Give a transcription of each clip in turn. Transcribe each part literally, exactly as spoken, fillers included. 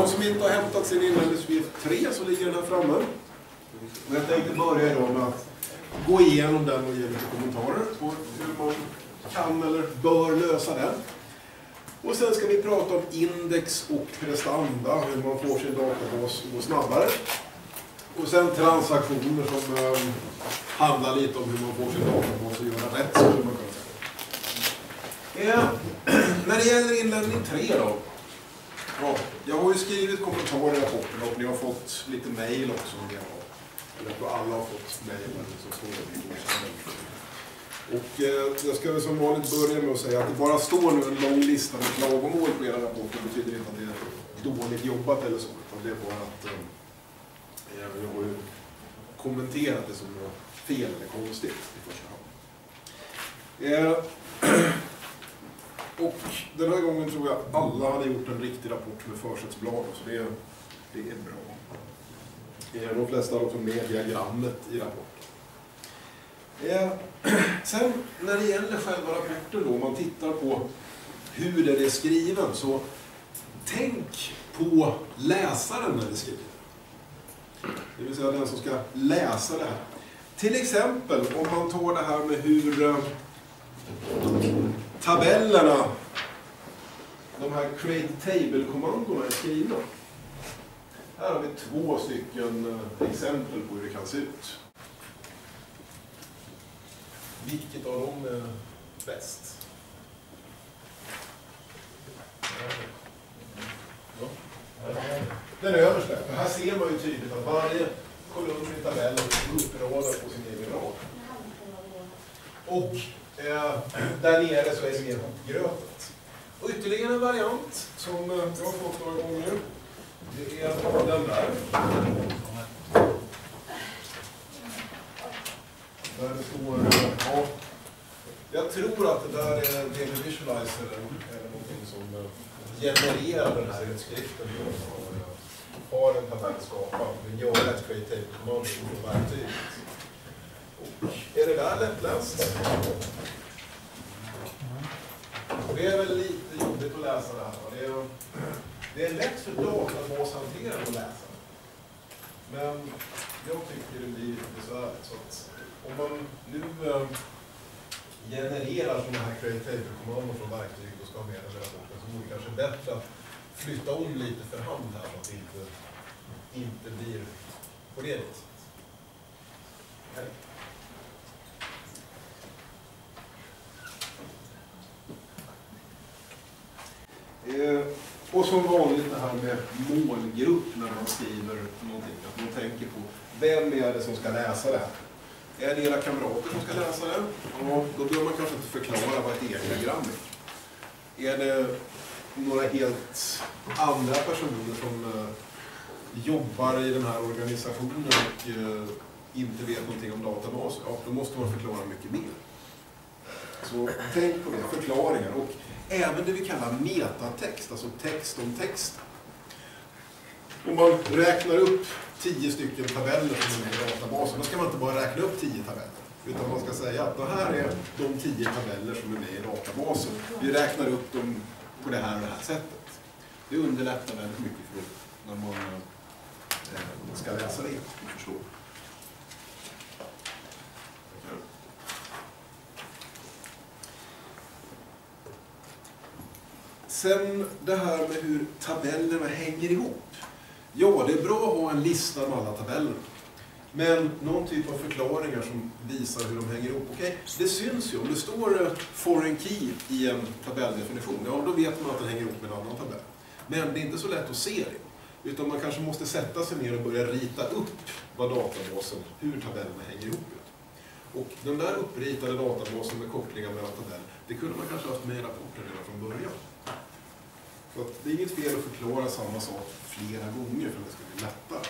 de som inte har hämtat sin inlärningsuppgift tre så ligger den här framme. Och jag tänkte börja idag med att gå igenom den och ge lite kommentarer på hur man kan eller bör lösa den. Och sen ska vi prata om index och prestanda, hur man får sin databas att gå snabbare. Och sen transaktioner som eh, handlar lite om hur man får sin databas att göra rätt, skulle man kunna säga. Eh, när det gäller inlämning tre då. Ja, jag har ju skrivit kommentarer i rapporten och ni har fått lite mejl också. Om jag, jag tror alla har fått mejl. Och eh, jag ska väl som vanligt börja med att säga att det bara står nu en lång lista med klagomål på era rapporter. Det betyder inte att det är dåligt jobbat eller så. Utan det är bara att eh, jag har ju kommenterat det som något fel eller konstigt i första hand. Eh, och den här gången tror jag alla hade gjort en riktig rapport med försättsblad. Så det, det är bra. Eh, de flesta har också med diagrammet i rapporten. Eh, sen när det gäller själva rapporten då, om man tittar på hur den är skriven, så tänk på läsaren när det är skriven. Det vill säga den som ska läsa det här. Till exempel om man tar det här med hur eh, tabellerna, de här create table-kommandona är skrivna. Här har vi två stycken eh, exempel på hur det kan se ut. Vilket av dem är bäst? Ja. Den översta. För här ser man ju tydligt att varje kolumn i tabellen är uppradad på sin egen rad. Och eh, där nere så är det mer hopgrötet. Och ytterligare en variant som eh, jag har fått några gånger. Det är den där. Där det står, ja, jag tror att det där är Daily Visualizer eller någonting som genererar den här utskriften. Har en tabell skapad, vill göra ett create table-kommando på verktyget. Och är det där lättläst? Det är väl lite jobbigt att läsa det här. Det är, det är lätt för databashanterare att läsa. Men jag tycker det blir besvärligt. Så att om man nu äh, genererar sådana här create table-kommandon från verktyg och ska ha med den rapporten, så vore det kanske bättre att flytta om lite för hand här så att det inte, inte blir på det viset. Okay. Eh, och som vanligt det här med målgrupp när man skriver någonting. Att man tänker på vem är det som ska läsa det här. Är det era kamrater som ska läsa det? Ja, då bör man kanske inte förklara vad ett e-diagram är. Är det några helt andra personer som uh, jobbar i den här organisationen och uh, inte vet någonting om databas, ja, då måste man förklara mycket mer. Så tänk på det, förklaringar. Och även det vi kallar metatext, alltså text om text. Om man räknar upp tio stycken tabeller som är i databasen, då ska man inte bara räkna upp tio tabeller. Utan man ska säga att det här är de tio tabeller som är med i databasen. Vi räknar upp dem på det här och det här sättet. Det underlättar väldigt mycket för när man eh, ska läsa det och förstå. Sen det här med hur tabellerna hänger ihop. Ja, det är bra att ha en lista med alla tabeller. Men någon typ av förklaringar som visar hur de hänger ihop. Okej, det syns ju. Om det står foreign key i en tabelldefinition, ja, då vet man att den hänger ihop med en annan tabell. Men det är inte så lätt att se det. Utan man kanske måste sätta sig ner och börja rita upp vad databasen, hur tabellerna hänger ihop. Och den där uppritade databasen med kopplingar mellan tabeller, det kunde man kanske ha haft med i rapporten redan från början. Så att det är inget fel att förklara samma sak flera gånger för att det ska bli lättare.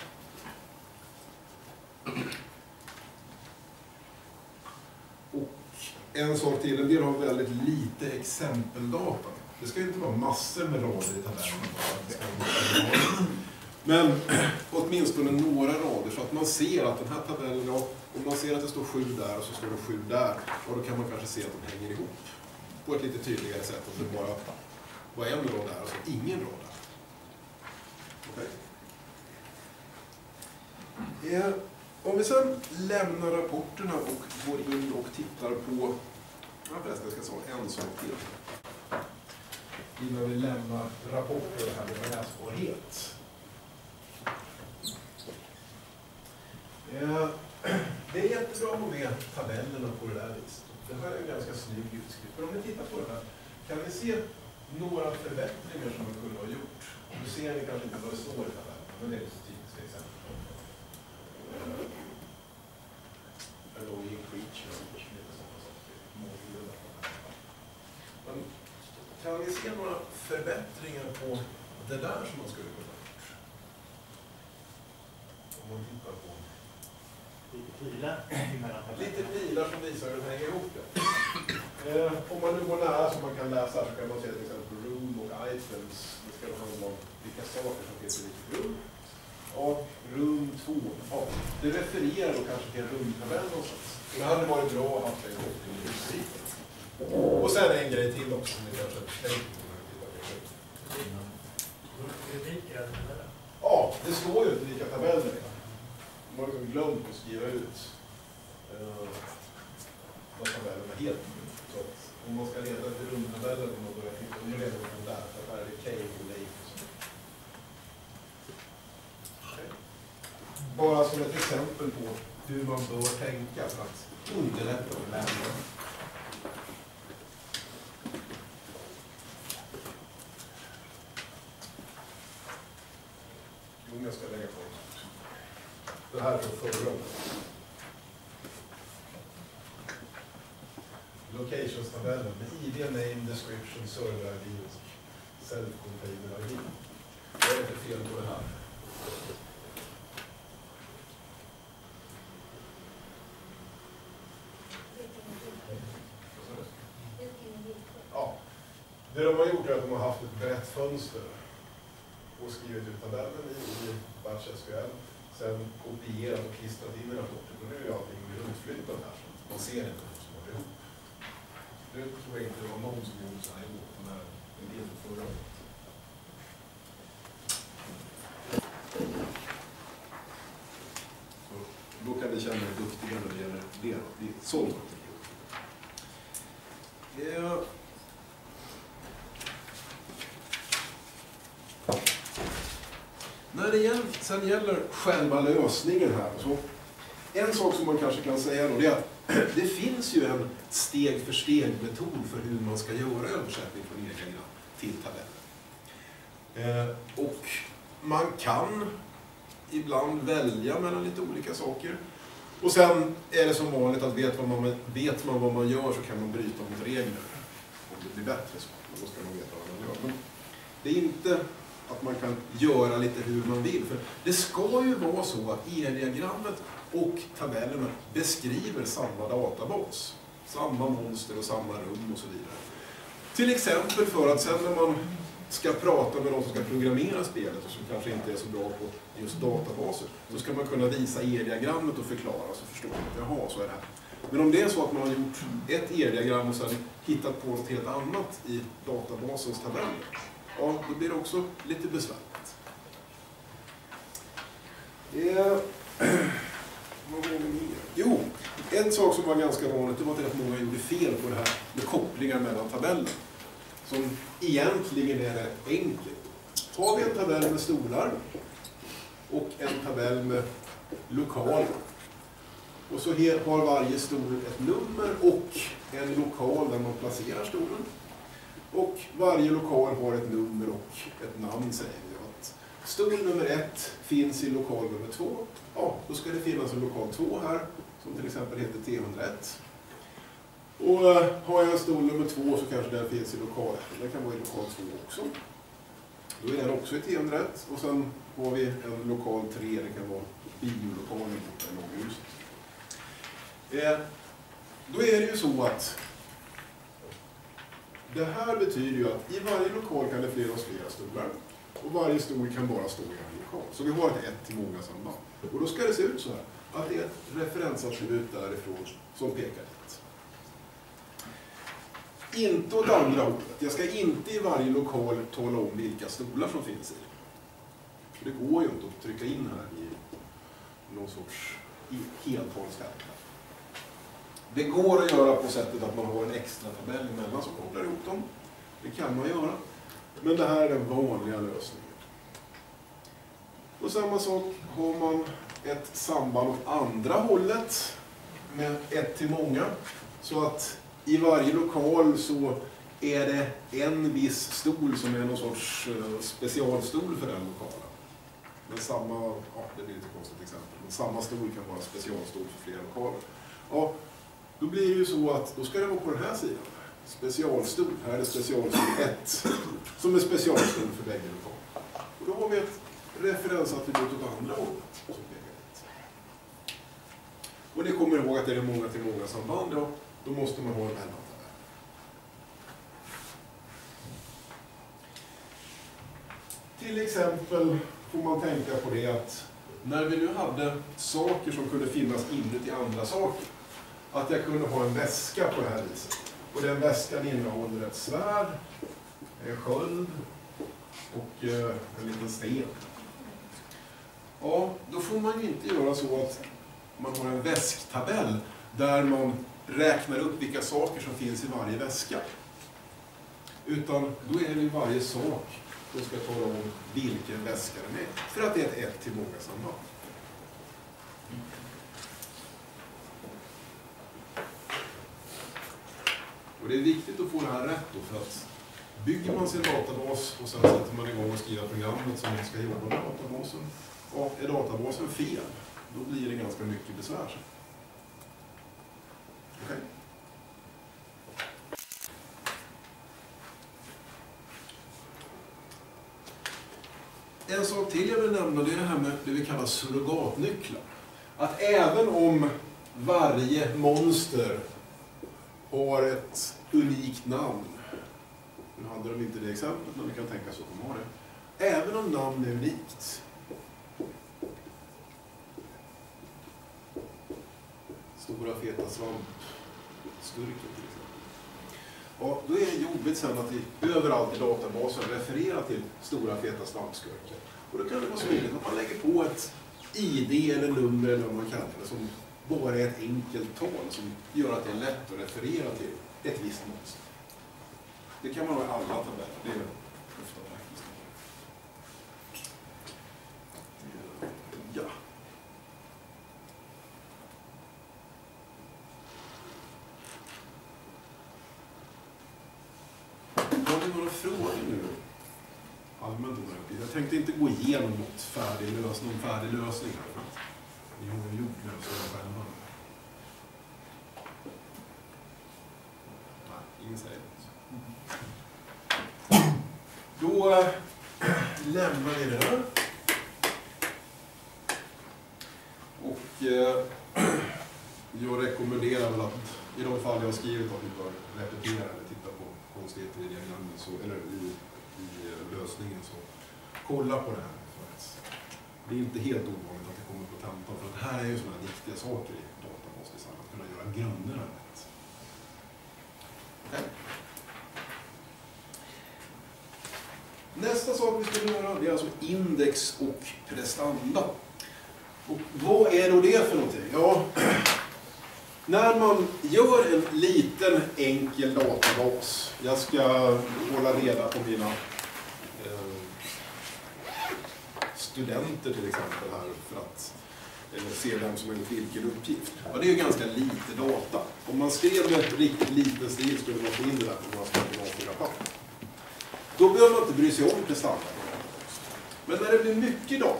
Och en sak till, en del har väldigt lite exempeldata. Det ska ju inte vara massor med rader i tabellen. Men åtminstone några rader så att man ser att den här tabellen, om man ser att det står sju där och så står det sju där, och då kan man kanske se att de hänger ihop på ett lite tydligare sätt. Att det bara var en rad där och så ingen rad där. Eh, om vi sedan lämnar rapporterna och går in och tittar på, ja förresten jag ska säga en sak till. Innan vi lämnar rapporter här med läsbarhet. Eh, det är jättebra att ha med tabellerna på det där viset. Det här är en ganska snygg utskrift. Men om ni tittar på det här kan ni se några förbättringar som man kunde ha gjort. Nu ser ni kanske inte vad det står i tabellen, men det är så typiska exempel. Annoying creature, lite sådana saker. Men kan ni se några förbättringar på det där som man skulle kunna ha gjort? Om man tittar på lite pilar emellan. Lite pilar som visar hur det hänger ihop det. Eh, om man nu går nära så man kan läsa så kan man se till exempel room och items. Det ska handla om vilka saker som finns i vilket rum. Och rum två. Ja, det refererar då kanske till en rumtabell någonstans. Det hade varit bra att ha en koppling i utsidan. Och sen en grej till också som ni kanske tänker på när ni tittar på det. Ja, det står ju inte vilka tabeller det är. Man har liksom glömt att skriva ut uh, vad tabellerna heter. Så att om man ska leta efter rumtabeller och man börjar titta, nu letar man där, för här är det cave och lake och så. Okay. Bara som ett exempel på hur man bör tänka för att underlätta för läraren. Jo, jag ska lägga på det här från förra året. Locations-tabellen med I D, name, description, server I D och self-contained I D. Vad är det för fel på det här? Ja, det de har gjort är att de har haft ett brett fönster och skrivit ut tabellen i, i Batch S Q L. Sen kopierat och klistrat in i rapporten. Och nu är allting runtflyttat här. Så man ser inte vad som har ihop. Nu tror jag inte det var någon som gjorde så här ihop. Den här en del för förra året. Så då kan vi känna er duktiga när det gäller det. Det är sånt. Ja. När det gäller, sen gäller själva lösningen här, så en sak som man kanske kan säga då, det är att det finns ju en steg för steg metod för hur man ska göra översättning från e-diagram till tabeller. Eh, och man kan ibland välja mellan lite olika saker. Och sen är det som vanligt att vet, vad man, vet man vad man gör så kan man bryta mot regler. Om det blir bättre så, då ska man veta vad man gör. Men det är inte att man kan göra lite hur man vill. För det ska ju vara så att e-diagrammet och tabellerna beskriver samma databas. Samma monster och samma rum och så vidare. Till exempel för att sen när man ska prata med de som ska programmera spelet och som kanske inte är så bra på just databaser, så ska man kunna visa e-diagrammet och förklara så förstår man att jaha, så är det här. Men om det är så att man har gjort ett e-diagram och sen hittat på något helt annat i databasens tabeller, ja, då blir det också lite besvärligt. Eh, vad var det mer? Jo, en sak som var ganska vanligt, det var att rätt många gjorde fel på det här med kopplingar mellan tabeller. Som egentligen är rätt enkelt. Har vi en tabell med stolar och en tabell med lokaler. Och så har varje stol ett nummer och en lokal där man placerar stolen. Och varje lokal har ett nummer och ett namn, säger vi. Att stol nummer ett finns i lokal nummer två. Ja, då ska det finnas en lokal två här, som till exempel heter T hundraett. Och har jag en stol nummer två så kanske den finns i lokal ett. Den kan vara i lokal två också. Då är den också i T hundraett. Och sen har vi en lokal tre, det kan vara biolokalen borta i långhuset. Eh, då är det ju så att det här betyder ju att i varje lokal kan det finnas flera stolar. Och varje stol kan bara stå i en lokal. Så vi har ett ett till många samband. Och då ska det se ut så här. Att det är ett referensattribut därifrån som pekar dit. Inte åt andra hållet. Jag ska inte i varje lokal tala om vilka stolar som finns i. För det går ju inte att trycka in här i någon sorts heltalsfält. Det går att göra på sättet att man har en extra tabell emellan som kopplar ihop dem. Det kan man göra. Men det här är den vanliga lösningen. Och samma sak har man ett samband åt andra hållet med ett till många. Så att i varje lokal så är det en viss stol som är någon sorts specialstol för den lokalen. Men samma, ja det blir lite konstigt exempel, men samma stol kan vara specialstol för flera lokaler. Ja, då blir det ju så att då ska det vara på den här sidan. Specialstol, här är det specialstol ett som är specialstol för bägge lokaler. Och då har vi ett referensattribut åt andra hållet som pekar dit. Och ni kommer ihåg att det är många till många samband, ja, då måste man ha en mellantabell. Till exempel får man tänka på det att när vi nu hade saker som kunde finnas inuti andra saker, att jag kunde ha en väska på det här viset. Och den väskan innehåller ett svärd, en sköld och eh, en liten sten. Ja, då får man ju inte göra så att man har en väsktabell där man räknar upp vilka saker som finns i varje väska. Utan då är det ju varje sak som ska tala om vilken väska den är. För att det är ett ett till många samband. Och det är viktigt att få det här rätt då, för att bygger man sin databas och sen sätter man igång och skriver programmet som ska jobba med databasen. Och är databasen fel, då blir det ganska mycket besvär. Okay. En sak till jag vill nämna, det är det här med det vi kallar surrogatnycklar. Att även om varje monster har ett unikt namn, nu hade de inte det exemplet, men vi kan tänka så att de har det. Även om namn är unikt, stora feta svamp, skurken till exempel. Och då är det jobbigt sen att vi överallt i databasen refererar till stora feta svampskurken. Och då kan det vara smidigt att man lägger på ett I D eller nummer eller vad man kallar det, som bara är ett enkelt tal som gör att det är lätt att referera till ett visst monster. Det kan man ha i alla tabeller, det är ofta praktiskt. Ja. Har ni några frågor nu? Allmänt om det. Jag tänkte inte gå igenom något färdig lösning, någon färdig lösning här. För att ni har ju gjort lösningen själva. Nej, ingen säger något. Då äh, lämnar vi det här. Och äh, jag rekommenderar väl att i de fall jag har skrivit att ni bör repetera eller titta på konstigheter i diagrammet, så, eller i, i lösningen, så kolla på det här. För att det är inte helt ovanligt att det kommer på tentan, för att det här är ju sådana viktiga saker i databasdesign, att kunna göra grunderna rätt. Okay. Nästa sak vi ska göra, det är alltså index och prestanda. Och vad är då det för någonting? Ja, när man gör en liten enkel databas, jag ska hålla reda på mina eh, studenter till exempel här för att eh, se vem som har gjort vilken uppgift. Ja, det är ju ganska lite data. Om man skrev med ett riktigt liten stil skulle man få in det där på några stycken A fyra papper. Då behöver man inte bry sig om prestanda. Men när det blir mycket data,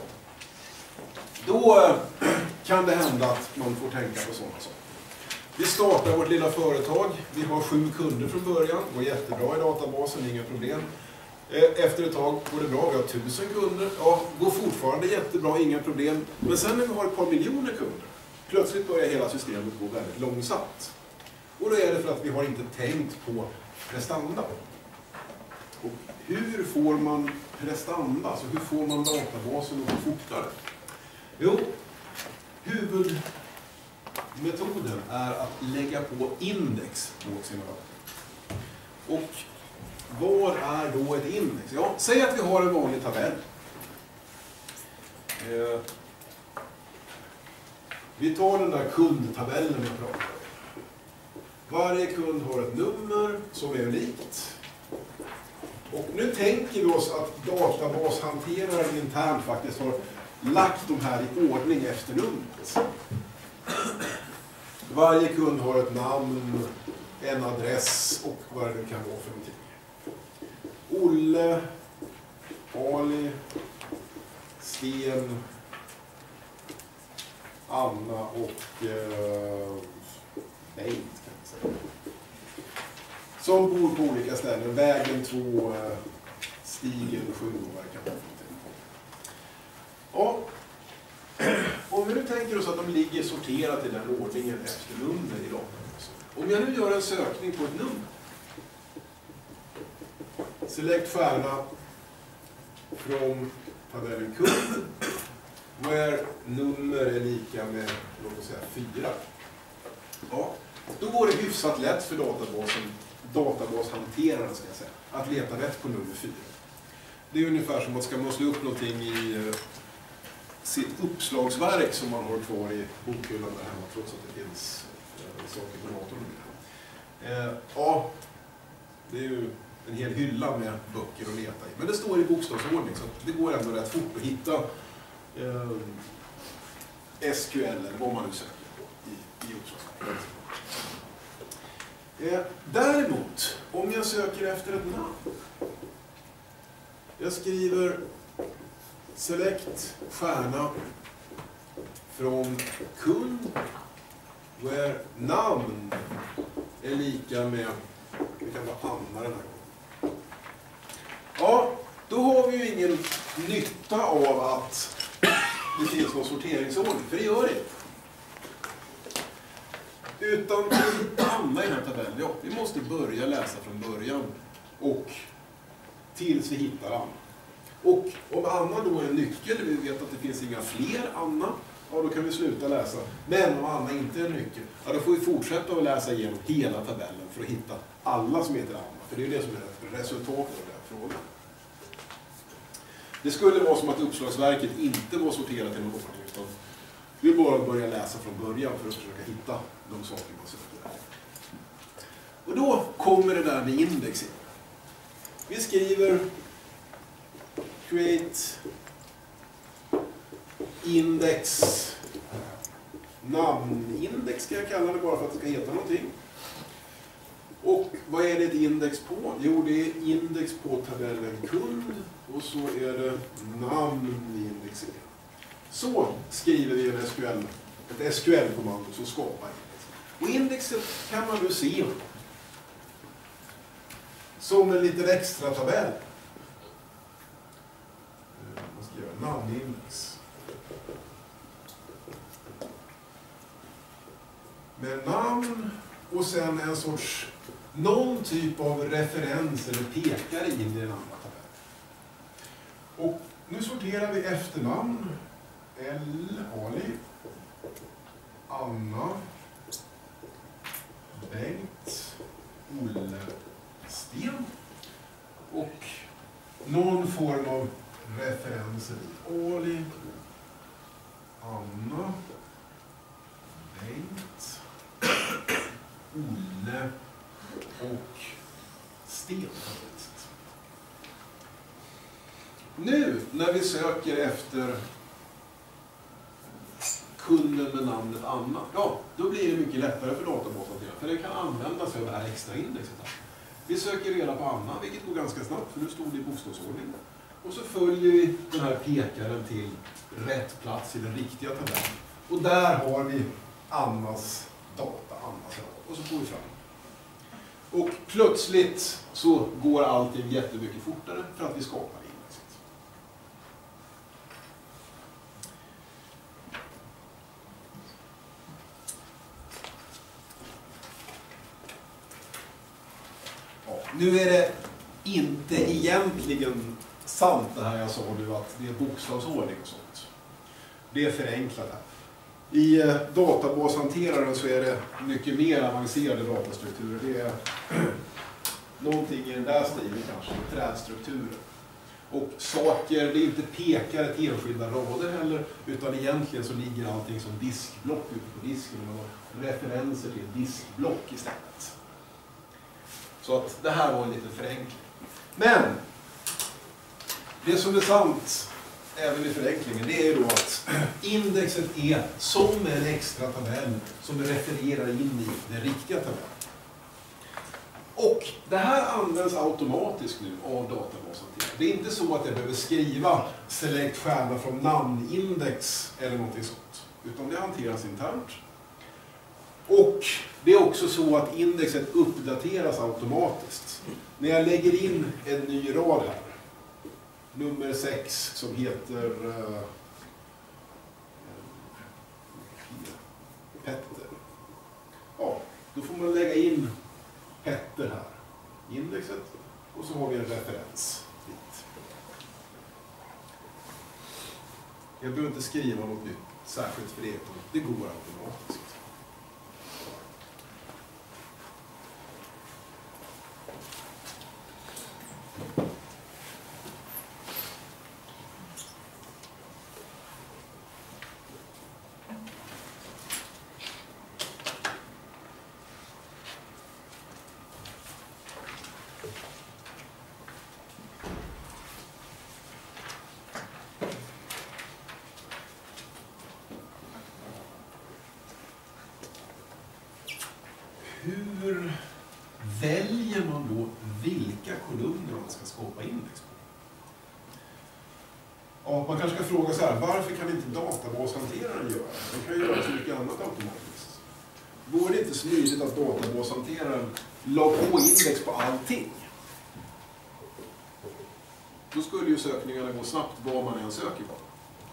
då kan det hända att man får tänka på sådana saker. Vi startar vårt lilla företag. Vi har sju kunder från början. Det går jättebra i databasen, inga problem. Efter ett tag går det bra. Vi har tusen kunder. Ja, går fortfarande jättebra, inga problem. Men sen när vi har ett par miljoner kunder, plötsligt börjar hela systemet gå väldigt långsamt. Och då är det för att vi har inte tänkt på prestanda. Och hur får man prestanda? Alltså hur får man databasen att gå fortare? Jo, huvudmetoden är att lägga på index på sina data. Och vad är då ett index? Ja, säg att vi har en vanlig tabell. Eh, vi tar den där kundtabellen jag pratade om. Varje kund har ett nummer som är unikt. Och nu tänker vi oss att databashanteraren internt faktiskt har lagt de här i ordning efter numret. Varje kund har ett namn, en adress och vad det kan vara för någonting. Olle, Ali, Sten, Anna och eh, Bengt kan man säga. Som bor på olika ställen. Vägen två, eh, Stigen sju och vad det kan vara för någonting. Ja. Om vi nu tänker oss att de ligger sorterat i den ordningen efter nummer i databasen. Om jag nu gör en sökning på ett nummer. Select stjärna från tabellen kund. Where nummer är lika med, låt oss säga, fyra. Ja, då går det hyfsat lätt för databasen, databashanteraren ska jag säga, att leta rätt på nummer fyra. Det är ungefär som att ska man slå upp någonting i uh, sitt uppslagsverk som man har kvar i bokhyllan där hemma, trots att det finns uh, saker på datorn. Uh, ja, det är ju en hel hylla med böcker att leta i. Men det står i bokstavsordning så det går ändå rätt fort att hitta eh, S Q L eller vad man nu söker på i, i uppslagsverket. Eh, däremot, om jag söker efter ett namn. Jag skriver select stjärna från kund where namn är lika med, det kan vara Anna den här gången. Ja, då har vi ju ingen nytta av att det finns någon sorteringsordning, för det gör det inte. Utan att hitta Anna i den här tabellen, ja, vi måste börja läsa från början och tills vi hittar Anna. Och om Anna då är en nyckel, vi vet att det finns inga fler Anna, ja då kan vi sluta läsa. Men om Anna inte är en nyckel, ja då får vi fortsätta att läsa igenom hela tabellen för att hitta alla som heter Anna. För det är det som är resultatet av den här frågan. Det skulle vara som att uppslagsverket inte var sorterat i någon ordning, utan vi bara börja läsa från början för att försöka hitta de saker man söker. Och då kommer det där med index in. Vi skriver create index, namnindex ska jag kalla det bara för att det ska heta någonting. Och vad är det ett index på? Jo, det är index på tabellen kund och så är det namn i indexen. Så skriver vi en S Q L, ett S Q L-kommando som skapar index. Och indexet kan man nu se som en liten extra tabell. Man ska göra namnindex. Med namn och sen en sorts, någon typ av referens eller pekare in i den andra tabellen. Och nu sorterar vi efternamn. L, Ali, Anna, Bengt, Olle, Sten. Och någon form av referenser i Ali, Anna, Bengt, Olle och Sten. Nu när vi söker efter kunden med namnet Anna, ja, då blir det mycket lättare för databasen, för det kan användas av det här extra indexet. Vi söker reda på Anna, vilket går ganska snabbt, för nu stod det i bokstavsordning. Och så följer vi den här pekaren till rätt plats i den riktiga tabellen. Och där har vi Annas data, Annas data. Och så får vi fram. Och plötsligt så går allting jättemycket fortare för att vi skapar indexet. Ja, nu är det inte egentligen sant det här jag sa nu, att det är bokstavsordning och sånt. Det är förenklat här. I databashanteraren så är det mycket mer avancerade datastrukturer. Det är någonting i den där stilen kanske, trädstrukturer. Och saker, det är inte pekare till enskilda rader heller, utan egentligen så ligger allting som diskblock ute på disken och man har referenser till diskblock istället. Så att det här var en liten förenkling. Men det som är sant även i förenklingen, det är då att indexet är som en extra tabell som refererar in i den riktiga tabellen. Och det här används automatiskt nu av databashanteringen. Det är inte så att jag behöver skriva select stjärna från namnindex eller någonting sånt, utan det hanteras internt. Och det är också så att indexet uppdateras automatiskt. När jag lägger in en ny rad här, nummer sex, som heter uh, Petter. Ja, då får man lägga in Petter här i indexet och så har vi en referens dit. Jag behöver inte skriva något nytt särskilt för det, det går automatiskt. Hur väljer man då vilka kolumner man ska skapa index på? Ja, man kanske ska fråga så här, varför kan inte databashanteraren göra det? Den kan ju göra så mycket annat automatiskt. Vore det inte smidigt att databashanteraren la på index på allting? Då skulle ju sökningarna gå snabbt vad man än söker på.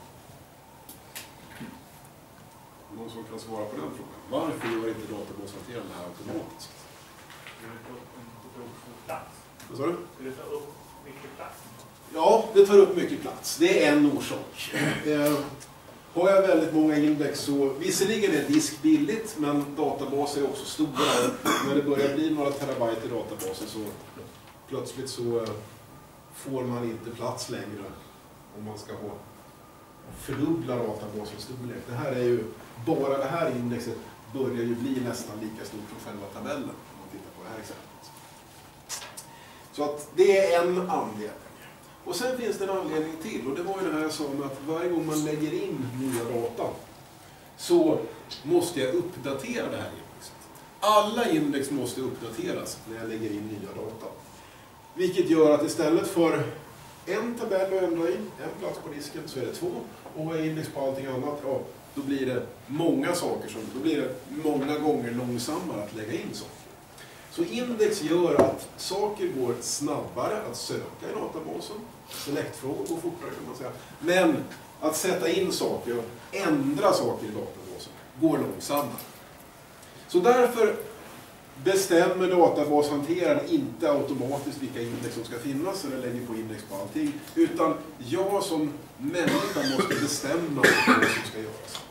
Någon som kan svara på den frågan. Varför gör inte databashanteraren det här automatiskt? Skulle det ta upp plats? Vad sa du? Skulle det ta upp mycket plats? Ja, det tar upp mycket plats. Det är en orsak. Eh, har jag väldigt många index så, visserligen är disk billigt, men databaser är också stora. När det börjar bli några terabyte i databasen så plötsligt så eh, får man inte plats längre om man ska ha fördubbla databasens storlek. Det här är ju, bara det här indexet börjar ju bli nästan lika stort som själva tabellen om man tittar på det här exemplet. Så att det är en anledning. Och sen finns det en anledning till, och det var ju det här jag sa med att varje gång man lägger in nya data så måste jag uppdatera det här indexet. Alla index måste uppdateras när jag lägger in nya data. Vilket gör att istället för en tabell att ändra i, en plats på disken, så är det två. Och vad är index på allting annat? Ja, då blir det många saker, som, då blir det många gånger långsammare att lägga in saker. Så index gör att saker går snabbare att söka i databasen. Selektfrågor går fortare kan man säga. Men att sätta in saker och ändra saker i databasen går långsammare. Så därför bestämmer databashanteraren inte automatiskt vilka index som ska finnas eller lägger på index på allting. Utan jag som människa måste bestämma vad som ska göras.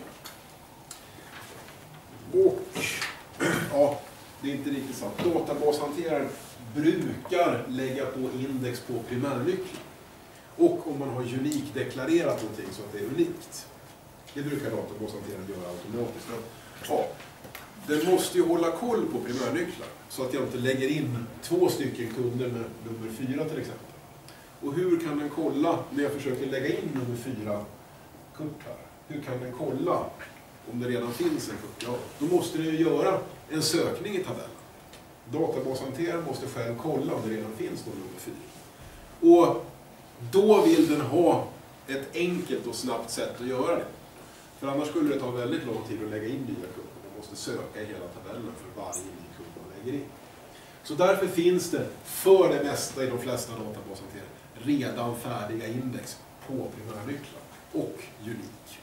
Och ja, det är inte riktigt sant. Databashanteraren brukar lägga på index på primärnyckeln. Och om man har unik-deklarerat någonting så att det är unikt. Det brukar databashanteraren göra automatiskt. Ja, den måste ju hålla koll på primärnycklar så att jag inte lägger in två stycken kunder med nummer fyra till exempel. Och hur kan den kolla när jag försöker lägga in nummer fyra kort här? Hur kan den kolla om det redan finns en kort? Ja, då måste den ju göra en sökning i tabellen. Databashanteraren måste själv kolla om det redan finns någon nummer fyra. Och då vill den ha ett enkelt och snabbt sätt att göra det. För annars skulle det ta väldigt lång tid att lägga in nya kunder. Man måste söka i hela tabellen för varje ny kund man lägger in. Så därför finns det för det mesta i de flesta databashanterare redan färdiga index på primärnycklar och unik.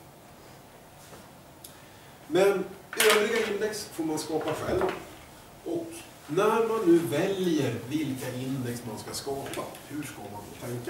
Men övriga index får man skapa själv. Och när man nu väljer vilka index man ska skapa, hur ska man då tänka?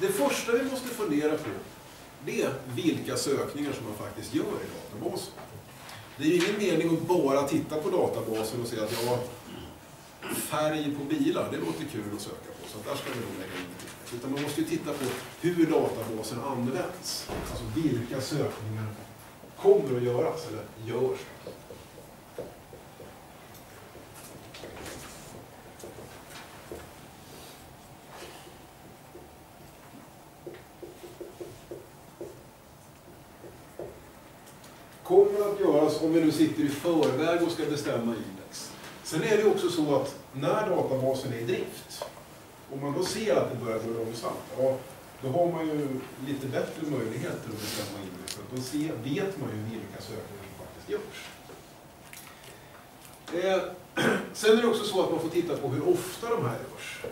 det första vi måste fundera på, det är vilka sökningar som man faktiskt gör i databasen. Det är ju ingen mening att bara titta på databasen och säga att ja, färg på bilar, det låter kul att söka på, så där ska vi nog lägga in det. Utan man måste ju titta på hur databasen används. Alltså vilka sökningar kommer att göras eller görs. Kommer att göras om vi nu sitter i förväg och ska bestämma index. Sen är det också så att när databasen är i drift, om man då ser att det börjar gå långsamt, ja, då har man ju lite bättre möjligheter att bestämma index. Då ser, vet man ju vilka sökningar som faktiskt görs. Eh, sen är det också så att man får titta på hur ofta de här görs.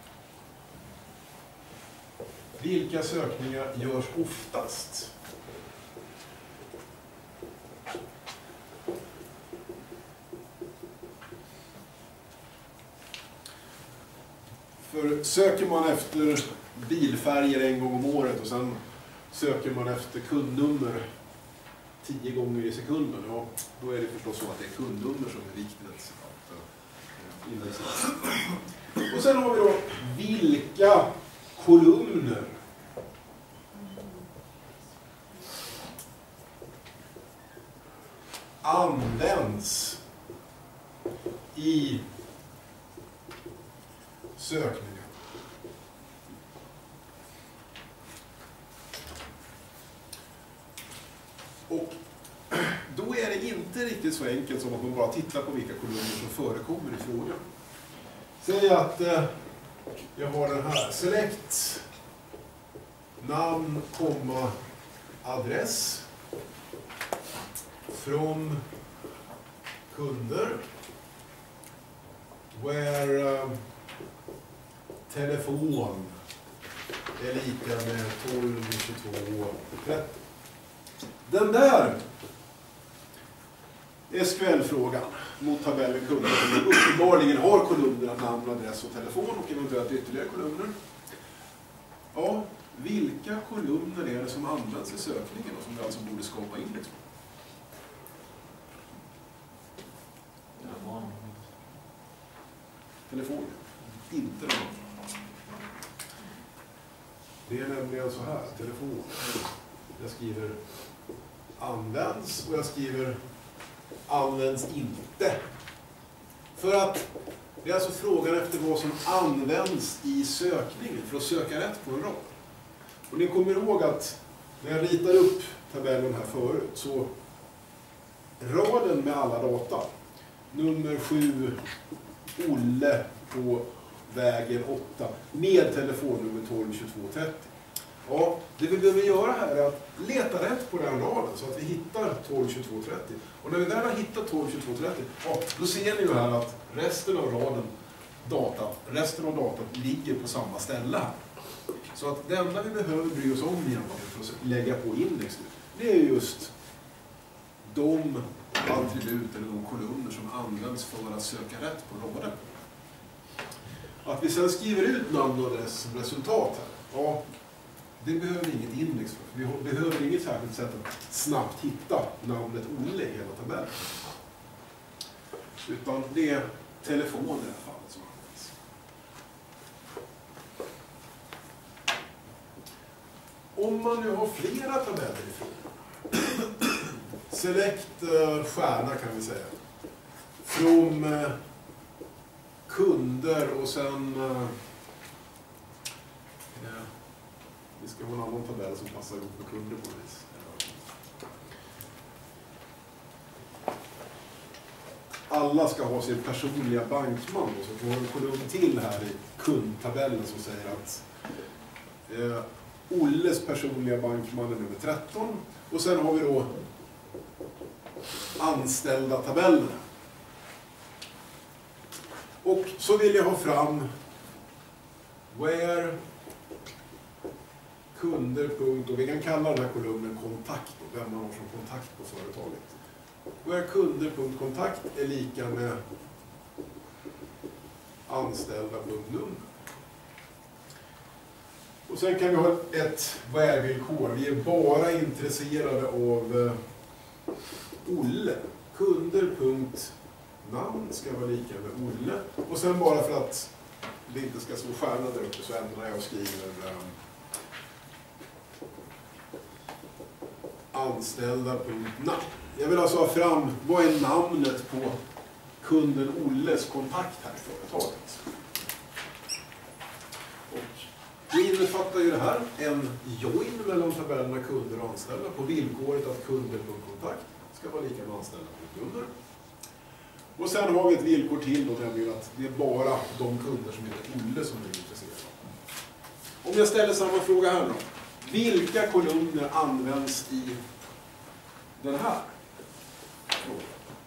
Vilka sökningar görs oftast? För söker man efter bilfärger en gång om året och sen söker man efter kundnummer tio gånger i sekunden, ja, då är det förstås så att det är kundnummer som är viktigt att indexera. Och sen har vi då vilka kolumner används i sökningen. Och då är det inte riktigt så enkelt som att man bara tittar på vilka kolumner som förekommer i frågan. Säg att eh, jag har den här. Select namn, komma, adress från kunder where uh, telefon är lika med tolv tjugotvå trettio. Den där S Q L-frågan mot tabellen kunder som uppenbarligen har kolumnerna namn, adress och telefon och eventuellt ytterligare kolumner. Ja, vilka kolumner är det som används i sökningen och som vi alltså borde skapa index på? Telefon, inte den. Det är nämligen så här, telefon. Jag skriver används och jag skriver används inte. För att det är alltså frågan efter vad som används i sökningen för att söka rätt på en rad. Och ni kommer ihåg att när jag ritar upp tabellen här förut så raden med alla data, nummer sju, Olle på vägen åtta med telefonnummer tolv tjugotvå trettio. Ja, det vi behöver göra här är att leta rätt på den raden så att vi hittar tolv tjugotvå trettio. Och när vi väl har hittat tolv tjugotvå trettio, ja, då ser ni ju här att resten av raden, data, resten av datat ligger på samma ställe här. Så att det enda vi behöver bry oss om egentligen för att lägga på index nu, det är just de attribut eller de kolumner som används för att söka rätt på raden. Att vi sedan skriver ut namn och adress som resultat här, ja, det behöver vi inget index för. Vi behöver inget särskilt sätt att snabbt hitta namnet Olle i hela tabellen. Utan det är telefon i det här fallet som används. Om man nu har flera tabeller ifrån, select uh, stjärna kan vi säga, från uh, kunder och sen uh, yeah. Vi ska ha en annan tabell som passar ihop med kunder på något vis. Alla ska ha sin personliga bankman och så får vi en kolumn till här i kundtabellen som säger att eh, Olles personliga bankman är nummer tretton och sen har vi då anställda tabellen. Och så vill jag ha fram where kunder, punkt, och vi kan kalla den här kolumnen kontakt, och vem man har som kontakt på företaget. Where kunder, punkt, kontakt är lika med anställda, punkt, nummer. Och sen kan vi ha ett värvillkor. Vi är bara intresserade av eh, Olle. Kunder.namn ska vara lika med Olle. Och sen bara för att det inte ska stå stjärna där uppe så ändrar jag och skriver eh, anställda.namn. Jag vill alltså ha fram vad är namnet på kunden Olles kontakt här i företaget. Och det innefattar ju det här, en join mellan tabellerna kunder och anställda på villkoret att kunder.kontakt ska vara lika med anställda.kunder. Och sen har vi ett villkor till då, nämligen att det är bara de kunder som heter Olle som är intresserade. Om jag ställer samma fråga här då. Vilka kolumner används i den här frågan?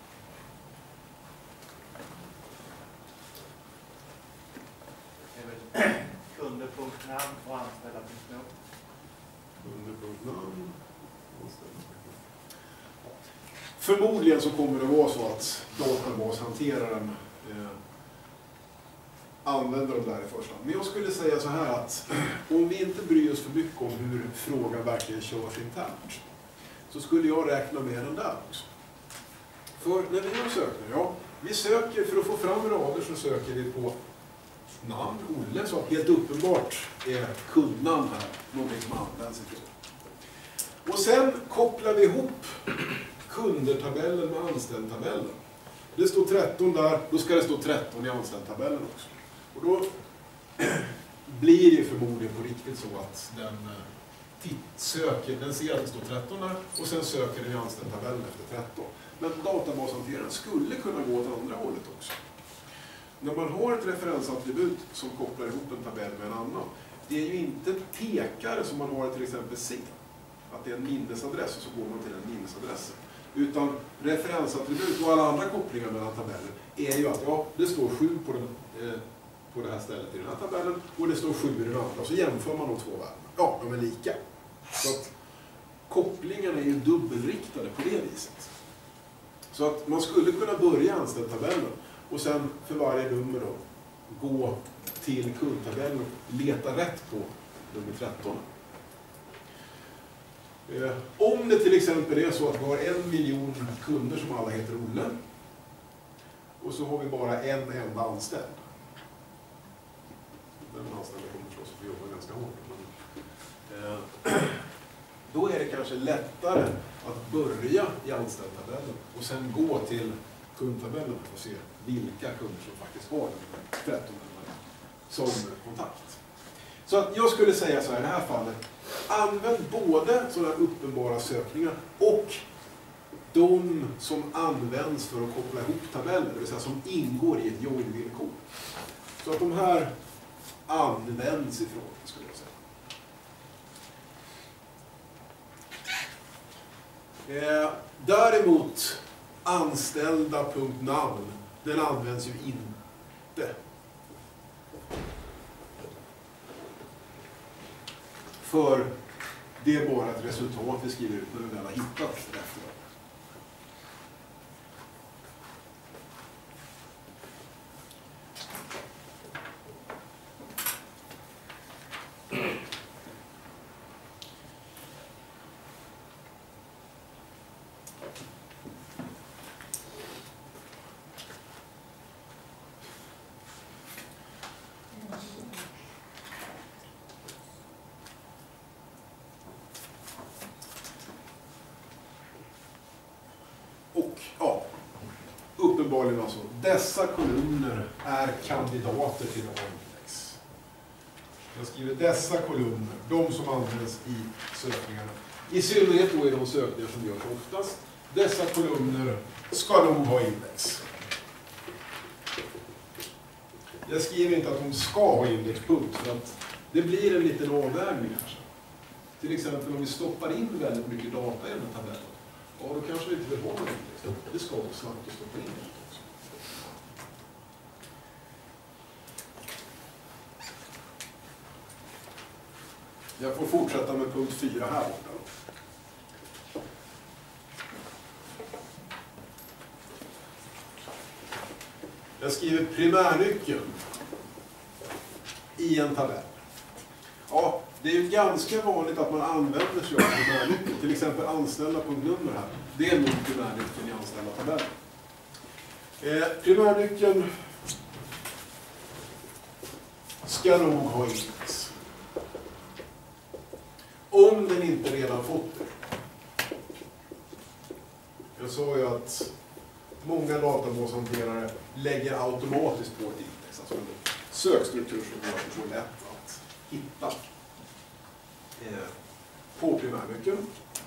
Kunder.namn och anställda.namn. Kunder.namn och anställda.namn. Förmodligen så kommer det vara så att databashanteraren eh, använder de där i första hand. Men jag skulle säga så här att om vi inte bryr oss för mycket om hur frågan verkligen körs internt så skulle jag räkna med den där också. För när vi gör sökningar, ja, vi söker för att få fram rader så söker vi på namn, Olle, så helt uppenbart är kundnamn här någonting som används i frågan. Och sen kopplar vi ihop kundertabellen med anställtabellen. Det står tretton där, då ska det stå tretton i anställtabellen också. Och då blir det förmodligen på riktigt så att den söker, den ser att det står tretton där och sen söker den i anställtabellen efter tretton. Men databashanteraren skulle kunna gå åt andra hållet också. När man har ett referensattribut som kopplar ihop en tabell med en annan, det är ju inte tekare som man har till exempel C. Att det är en minnesadress och så går man till den minnesadressen. Utan referensattribut och alla andra kopplingar mellan tabeller är ju att ja, det står sju på, den, eh, på det här stället i den här tabellen och det står sju i den andra. Och så jämför man de två värdena. Ja, de är lika. Så att kopplingarna är ju dubbelriktade på det viset. Så att man skulle kunna börja anställtabellen och sen för varje nummer då gå till kundtabellen och leta rätt på nummer tretton. Eh, om det till exempel är så att vi har en miljon kunder som alla heter Olle och så har vi bara en enda anställd. Den anställda kommer förstås att jobba ganska hårt. Men, eh, då är det kanske lättare att börja i anställtabellen och sen gå till kundtabellen och se vilka kunder som faktiskt har den tretton som kontakt. Så att jag skulle säga så här i det här fallet, använd både sådana uppenbara sökningar och de som används för att koppla ihop tabeller, det vill säga som ingår i ett join-villkor. Så att de här används ifrån, skulle jag säga. Eh, däremot anställda.namn, den används ju inte. För det är bara ett resultat vi skriver ut när vi väl har hittat efter. Uppenbarligen alltså, dessa kolumner är kandidater till A-index. Jag skriver dessa kolumner, de som används i sökningarna. I synnerhet då är de sökningar som görs oftast. Dessa kolumner ska nog ha index. Jag skriver inte att de ska ha indexpunkt för att det blir en liten avvägning här. Till exempel om vi stoppar in väldigt mycket data i den här tabellen. Ja, då kanske vi inte vill ha något index. Det ska vara snabbt att stoppa in det också. Jag får fortsätta med punkt fyra här borta. Jag skriver primärnyckeln i en tabell. Ja, Det är ju ganska vanligt att man använder sig av primärnyckeln. Till exempel anställda på nummer här. Det är nog primärnyckeln i anställda tabell. Eh, primärnyckeln ska nog ha index. Om den inte redan fått det. Jag sa ju att många databashanterare lägger automatiskt på ett index. Alltså en sökstruktur som gör det så lätt att hitta eh, på primärnyckeln.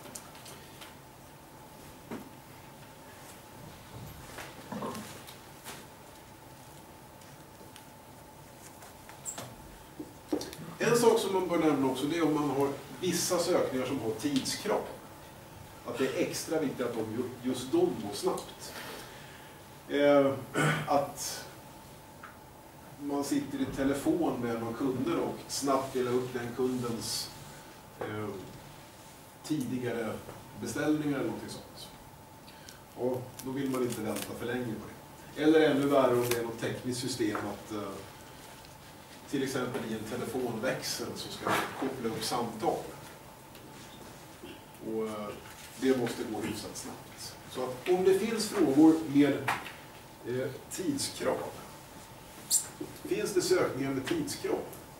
En sak som man bör nämna också, det är om man har vissa sökningar som har tidskrav. Att det är extra viktigt att de, just de går snabbt. Eh, att man sitter i telefon med några kunder och snabbt delar upp den kundens eh, tidigare beställningar eller något sånt. Och då vill man inte vänta för länge på det. Eller ännu värre om det är något tekniskt system att eh, till exempel i en telefonväxel så ska man koppla upp samtal. Och eh, det måste gå hyfsat snabbt. Så att om det finns frågor med eh, tidskrav, finns det sökningar med tidskrav?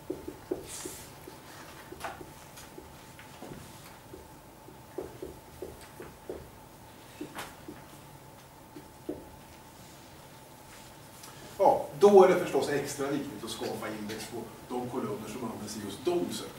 Ja, då är det förstås extra viktigt att skapa index på de kolumner som används i just de sökningarna.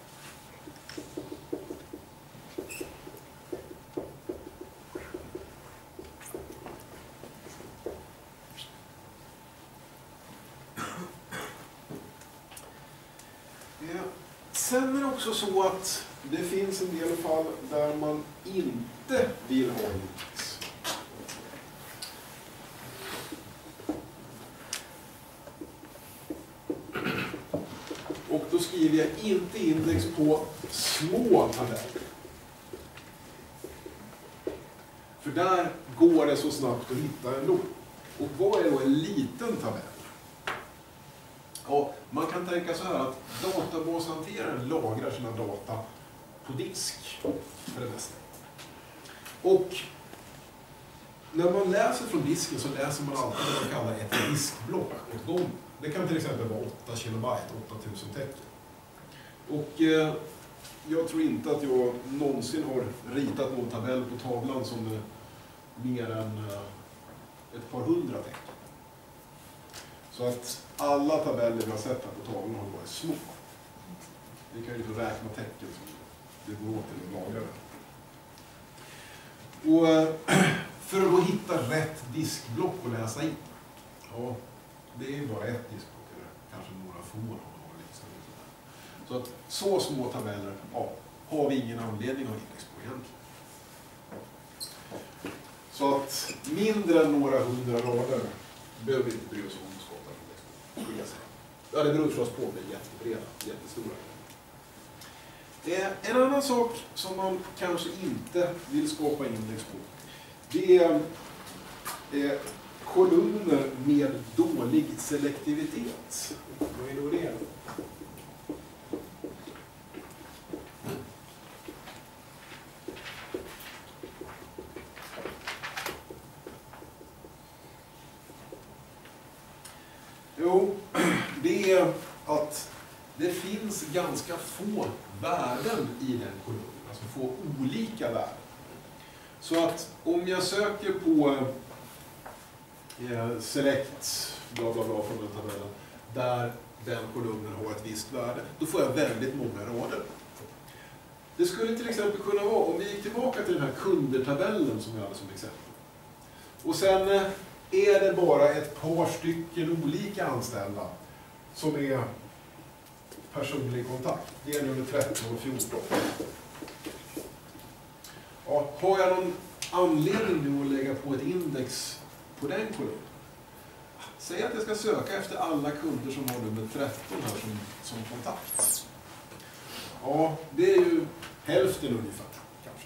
Sen är det också så att det finns en del fall där man inte vill ha index. Och då skriver jag inte index på små tabeller. För där går det så snabbt att hitta ändå. Och vad är då en liten tabell? Ja, man kan tänka så här att databashanteraren lagrar sina data på disk för det mesta. Och när man läser från disken så läser man alltid vad man kallar ett diskblock åt gången. Det kan till exempel vara åtta kilobyte, åtta tusen tecken. Och eh, jag tror inte att jag någonsin har ritat någon tabell på tavlan som är mer än eh, ett par hundra tecken. Så att alla tabeller vi har sett här på tavlan har varit små. Vi kan ju inte räkna tecken som det går till att lagra det. Och för att då hitta rätt diskblock att läsa in. Ja, det är ju bara ett diskblock eller kanske några få. Så att så små tabeller ja, har vi ingen anledning att index på egentligen. Så att mindre än några hundra rader behöver vi inte bry oss om. Ja, det beror förstås på om det är jättebreda, jättestora. En annan sak som man kanske inte vill skapa index på, det är kolumner med dålig selektivitet. Vad är då det? Jo, det är att det finns ganska få värden i den kolumnen, alltså få olika värden. Så att om jag söker på eh, select, bla bla bla från den tabellen, där den kolumnen har ett visst värde, då får jag väldigt många rader. Det skulle till exempel kunna vara, om vi gick tillbaka till den här kundertabellen som vi hade som exempel. Och sen eh, är det bara ett par stycken olika anställda som är personlig kontakt. Det är nummer tretton och fjorton. Ja, har jag någon anledning nu att lägga på ett index på den kolumnen? Säg att jag ska söka efter alla kunder som har nummer tretton här som, som kontakt. Ja, det är ju hälften ungefär, kanske.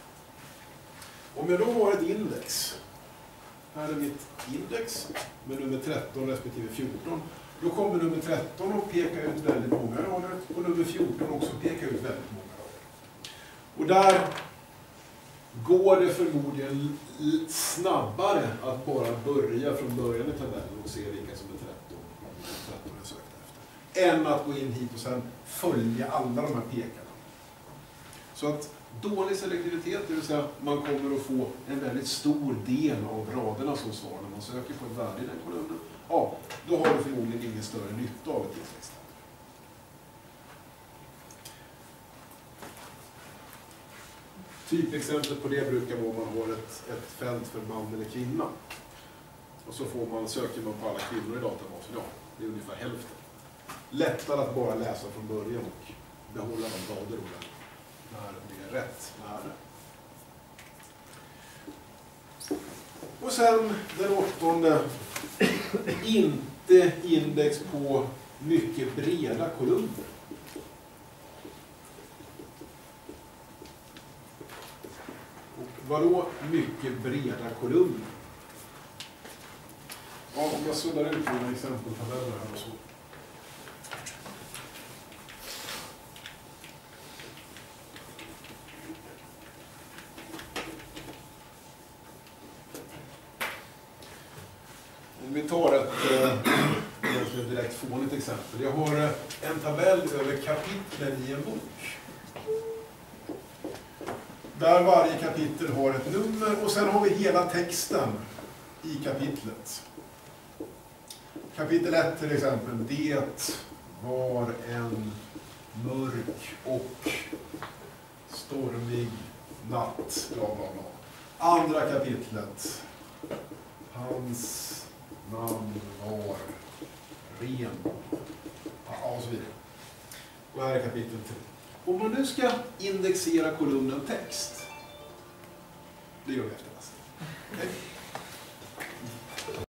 Om jag då har ett index, här är mitt index med nummer tretton respektive fjorton, Då kommer nummer tretton och pekar ut väldigt många rader. Och nummer fjorton också pekar ut väldigt många rader. Och där går det förmodligen snabbare att bara börja från början i tabellen och se vilka som är tretton. tretton är sökt efter. Än att gå in hit och sedan följa alla de här pekarna. Så att dålig selektivitet, det vill säga man kommer att få en väldigt stor del av raderna som svar när man söker på ett värde i den kolumnen. Ja, då har du förmodligen ingen större nytta av ett tillväxt. Typexemplet på det brukar vara om man har ett, ett fält för man eller kvinna. Och så får man, söker man på alla kvinnor i databasen. Ja, det är ungefär hälften. Lättare att bara läsa från början och behålla de rader och när det är rätt värde. Och sen den åttonde, inte index på mycket breda kolumner. Och vadå mycket breda kolumner? Ja, om jag suddar ut mina exempeltabeller här och så. Om vi tar ett eh, direkt fånigt exempel. Jag har en tabell över kapitlen i en bok. Där varje kapitel har ett nummer och sen har vi hela texten i kapitlet. Kapitel ett till exempel. Det var en mörk och stormig natt. Bla bla bla. Andra kapitlet. Hans namn var ren. Ja, och så vidare. Och här är kapitel tre. Om man nu ska indexera kolumnen text, det gör vi efter nästa. Okay.